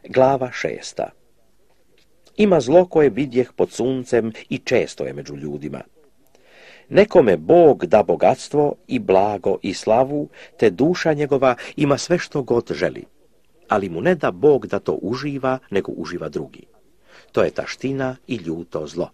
Glava 6. Ima zlo koje vidjeh pod suncem i često je među ljudima. Nekome Bog da bogatstvo i blago i slavu, te duša njegova ima sve što god želi. Ali mu ne da Bog da to uživa, nego uživa drugi. To je taština i ljuto zlo.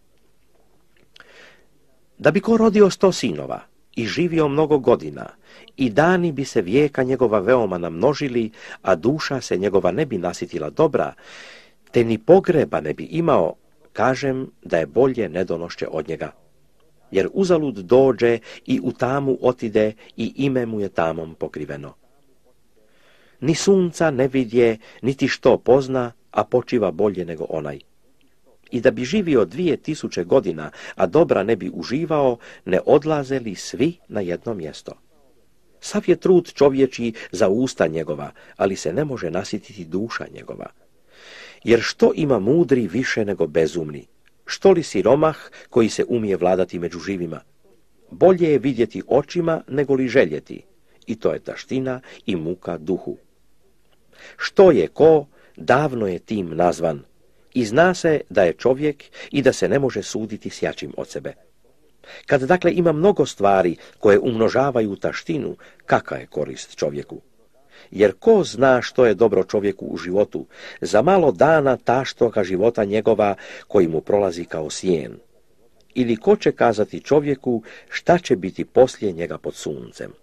Da bi ko rodio 100 sinova i živio mnogo godina, i dani bi se vijeka njegova veoma namnožili, a duša se njegova ne bi nasitila dobra, te ni pogreba ne bi imao, kažem da je bolje nedonošće od njega. Jer uzalud dođe i u tamu otide i ime mu je tamom pokriveno. Ni sunca ne vidje, niti što pozna, a počiva bolje nego onaj. I da bi živio 2000 godina, a dobra ne bi uživao, ne odlaze li svi na jedno mjesto? Sav je trud čovječiji za usta njegova, ali se ne može nasititi duša njegova. Jer što ima mudri više nego bezumni? Što li siromah koji se umije vladati među živima? Bolje je vidjeti očima nego li željeti, i to je taština i muka duhu. Što je ko, davno je tim nazvan, i zna se da je čovjek i da se ne može suditi s jačim od sebe. Kad dakle ima mnogo stvari koje umnožavaju taštinu, kakva je korist čovjeku? Jer ko zna što je dobro čovjeku u životu, za malo dana taštoga života njegova koji mu prolazi kao sjen? Ili ko će kazati čovjeku šta će biti poslije njega pod suncem?